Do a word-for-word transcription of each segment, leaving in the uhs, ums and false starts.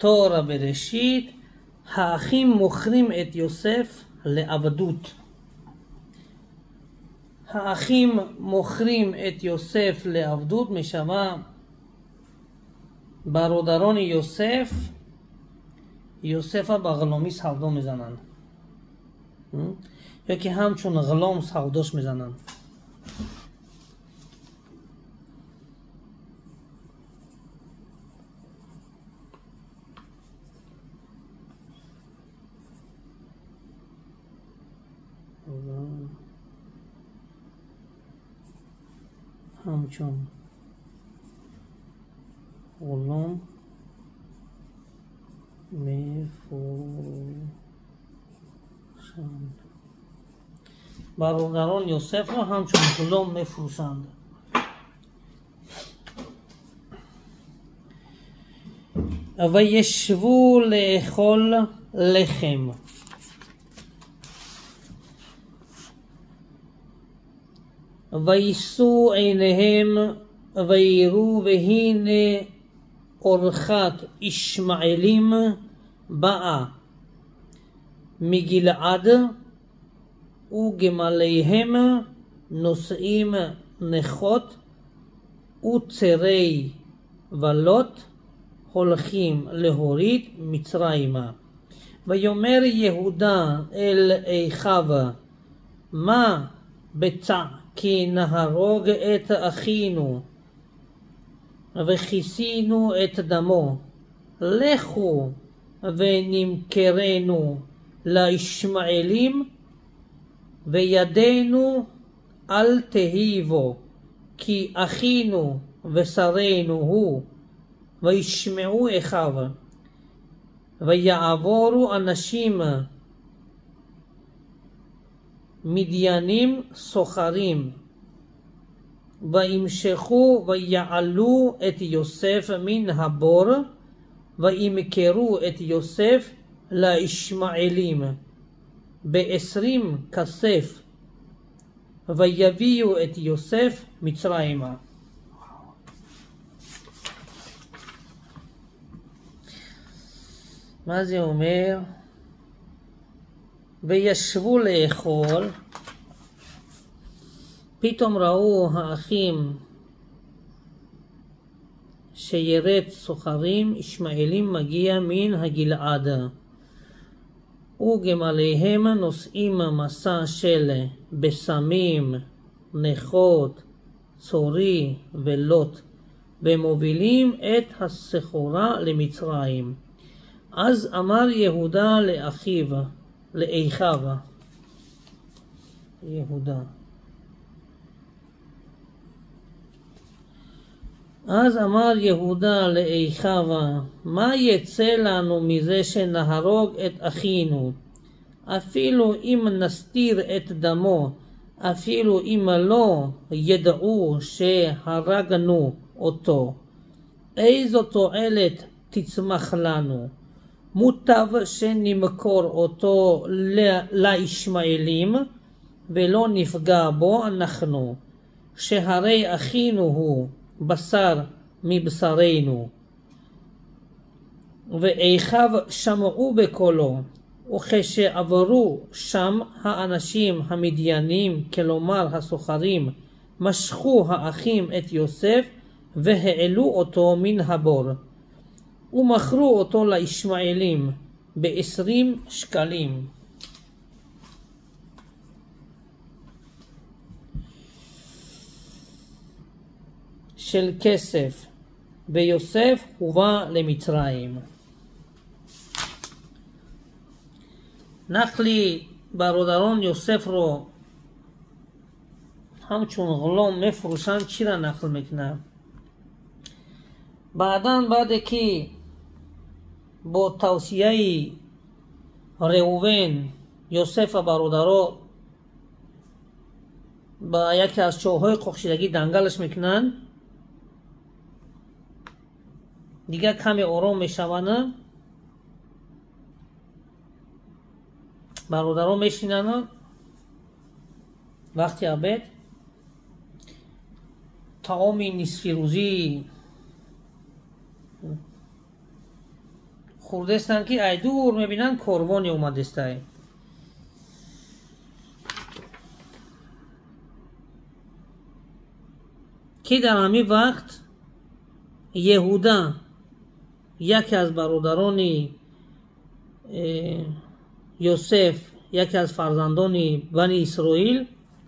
בתורה בראשית, האחים מוכרים את יוסף לעבדות. האחים מוכרים את יוסף לעבדות, משמע ברודרוני יוסף, יוסף بغلومی سعودو میزنن یا که همچون غلام سعودوش میزنن. همچون غلام میفروشند. برادران یوسف را همچون غلام میفروشند. و یشوو לאכול לחם. וישאו עיניהם ויראו והנה אורחת ישמעאלים באה מגלעד וגמליהם נושאים נכות וצרי ולוט הולכים להוריד מצרימה. ויאמר יהודה אל אחיו מה בצע כי נהרוג את אחינו וכיסינו את דמו, לכו ונמכרנו לישמעאלים וידינו אל תהיבו כי אחינו ושרנו הוא. וישמעו אחיו ויעבורו אנשים מדיינים סוחרים וימשכו ויעלו את יוסף מן הבור וימכרו את יוסף לישמעאלים בעשרים כסף ויביאו את יוסף מצרימה. מה זה אומר? וישבו לאכול, פתאום ראו האחים שירד סוחרים ישמעאלים מגיע מן הגלעד וגמליהם נושאים מסע של בשמים, נכות, צורי ולוט ומובילים את הסחורה למצרים. אז אמר יהודה לאחיו לאחיו יהודה אז אמר יהודה לאחיו מה יצא לנו מזה שנהרוג את אחינו, אפילו אם נסתיר את דמו, אפילו אם לא ידעו שהרגנו אותו, איזו תועלת תצמח לנו? מוטב שנמכור אותו לישמעאלים ולא נפגע בו אנחנו, שהרי אחינו הוא בשר מבשרנו. ואחיו שמעו בקולו, וכשעברו שם האנשים המדיינים, כלומר הסוחרים, משכו האחים את יוסף והעלו אותו מן הבור ומכרו אותו לישמעאלים בעשרים שקלים. של כסף, ויוסף הובא למצרים. نقلی برادران یوسف رو همچون غلام میفروشن چی را نقل میکنه؟ بعداً بعد که با توصیه روبن یوسف برادرها با یکی از چوهای قخشیدگی دنگلش میکنن، دیگه کمی آرام میشوند، برادرها میشینند وقتی عبد طعام نصف روزی хурдестанд ки ай дур мебинанд корвоне омадестай. ки дар ҳамин вақт Еҳуда яке аз бародарони Йосеф, яке аз фарзандони бани Исроил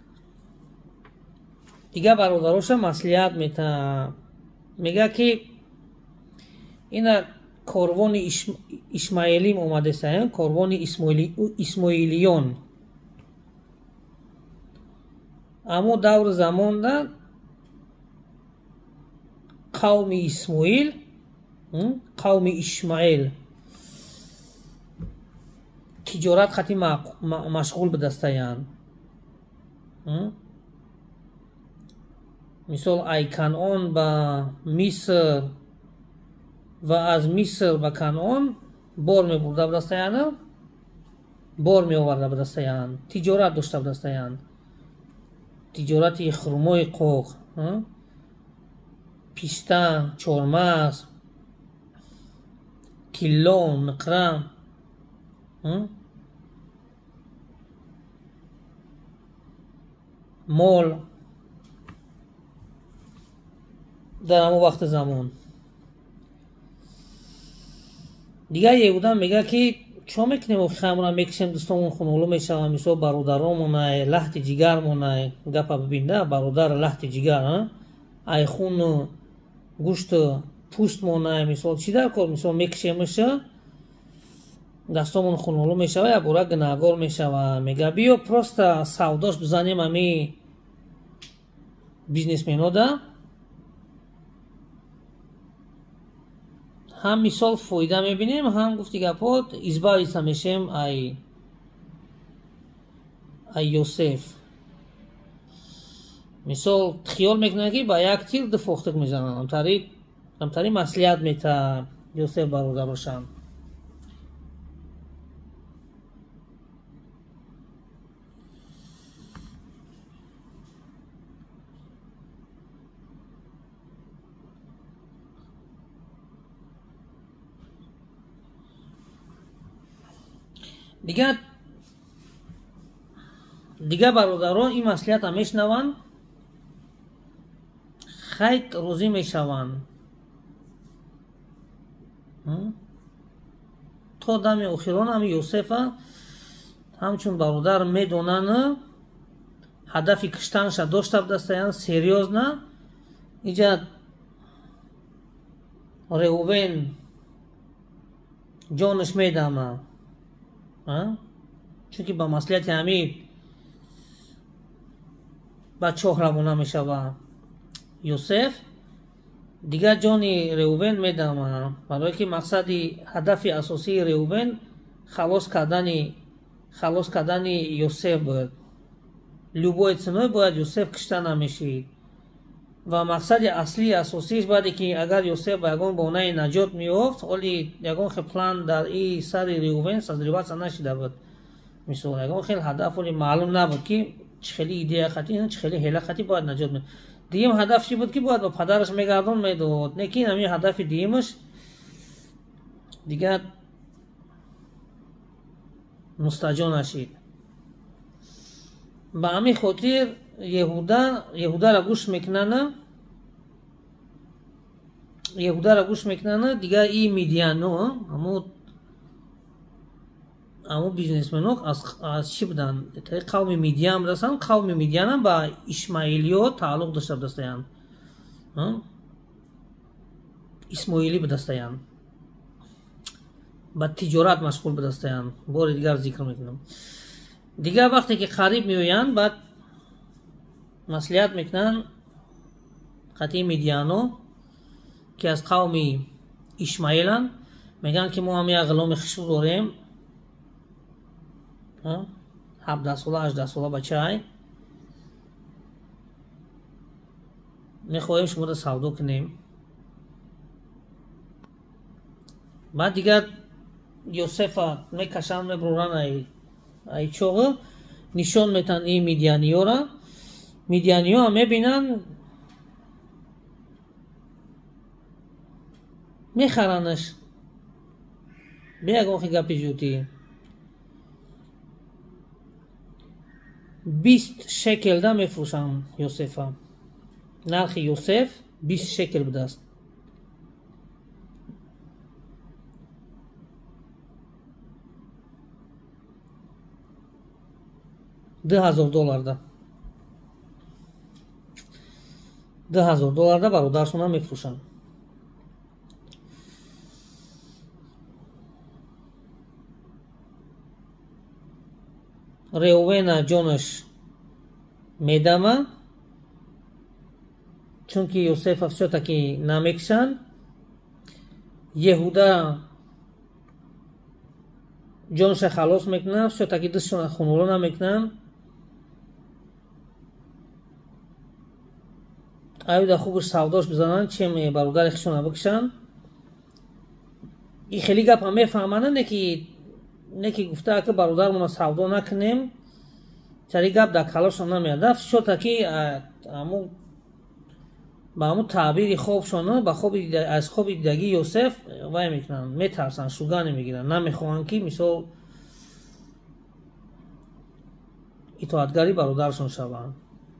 дигар бародароша маслиҳат метаҳад. мега ки ина корвони ишмаилим омадесаян, корвони исмоилиён. аммо давр замонда қавми исмоил, қавми ишмаил тиҷорат хати машғул бидастаянд. мисол ай Канъон ба Миср ва аз Миср ба Канъон бор мебурда бидастаянд, бор меоварда бидастаянд, тиҷорат дошта бидастаянд. тиҷорати хурмои қоқ, писта, чормағз, киллон, миқрам, мол дар ҳамон вақти замон. дигар Еҳуда мега ки чо мекунем хамра мекушем дӯстонмон хунолу мешавам, мисол бародаромонай, лаҳти ҷигармонай, гапа бибинда бародар лаҳти ҷигар, ай хуну гӯшту пӯстмонай, мисол чӣ дар кор, мисол мекушемаша дастомон хунолу мешава, ябора гунahгор мешава. мега биё просто савдош бизанем ами бизнесменода, ҳам мисол фоида мебинем, ҳам гуфти гапот избавица мешем ай ай Йосеф. мисол хиёл мекунад ки ба як тир ду фохтик мезананд, амтари амтари маслиҳат метаҳад Йосеф бародарошам. дигар дигар бародарон ин маслиҳатам мешнаванд, хайт розӣ мешаванд. то дами охирон ҳами Йосефа ҳамчун бародар медонанд ҳадафи киштанша дошта бидастаянд серьёзна. инҷа Реувен ҷонаш медама, чунки ба маслиҳати ҳами ба чоҳ равона мешава Йосеф. дигар ҷони Реувен медама, барое ки мақсади ҳадафи асосии Реувен халос кардани халос кардани Йосеф буд. любое ценой бояд Йосеф кишта намешид ва мақсади аслии асосииш баъде ки агар Йосеф ба ягон бонаи наҷот меёфт, оли ягон хел план дар и сари Реувен сазриватса нашида буд. мисол ягон хел ҳадаф оли маълум набуд ки чӣ хели идея хати, чӣ хели ҳела хати бояд наҷот меёфт. диюм ҳадаф чӣ буд ки бояд ба падараш мегардон медод, не ки ҳамин ҳадафи диюмаш дигар мустаҷо нашид. ба ҳамин хотир Еҳуда Еҳудара гӯш мекунанд, Еҳудара гӯш мекунанд. дигар и Мидиано, ҳамо ҳамо бизнесмено аз аз чӣ буданд? қавми Мидиан будастанд. қавми Мидианам ба ишмаилиё тааллуқ дошта будастаянд, исмоилӣ будастаянд, ба тиҷорат машғул будастаянд. бори дигар зикр мекунам. дигар вақте ки қариб меоянд, баъд маслиҳат мекунанд хати Мидиано ки аз қавми Ишмаиланд, мегӯянд ки мо ҳам як ғуломи хишб дорем, ҳабдаҳ сола ҳаждаҳ сола бачаи, мехоҳем шуморо савдо кунем. баъд дигар Йосефа мекашанд, мебуранд ай чоғи, нишон метан и Мидианиёра. Мидианиё ҳам мебинанд, мехаранаш. بیاگ وقتی گپی جوتی بیست شکل دا میفروشن یوسف ها. نرخ یوسف بیست شکل بوده است. ده هزار دلار دا ده هزار دلار دا برادرشون هم میفروشن. ریووین جونش میدامه چونکه یوسف все-таки намекшан. یهودا جونش خلاص میکنه все-таки دستشون خونولو نمیکنن. ایودا خوبش سوداش بزنن چیم برادر خشون بکشن. این خیلی گپ هم میفهمن نه که نه که گفته که برادر مون سودا نکنیم چری گپ در کلاش هم نمیاد. все-таки امو با امو تعبیر خوبشون با خوب از خوب دیدگی یوسف وای میکنن، میترسن، شوگا نمیگیرن، نمیخوان که مثال اطاعتگاری برادرشون شوند.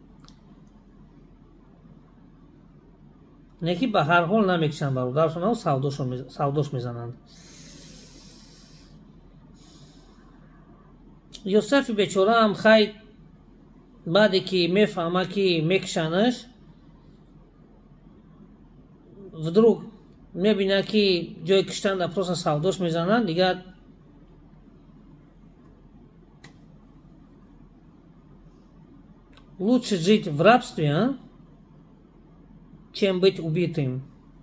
نه که به هر حال نمیکشن برادرشون و سوداشون سوداش میزنند. یوسف بیچاره هم خیلی بعدی که میفهمه که میکشنش вдруг میبینه که جای کشتن در پروسه سوداش میزنن دیگه лучше жить в рабстве, чем быть убитым.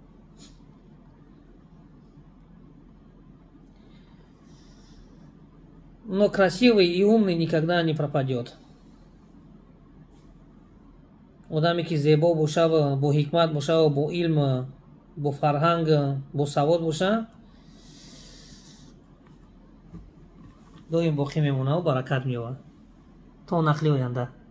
Но красивый и умный никогда не пропадет. Одами ки зебо боша, бо ҳикмат боша, бо илм, бо фарҳанг, бо савод боша, доим боқӣ мемона ва баракат меёвад то нақли оянда.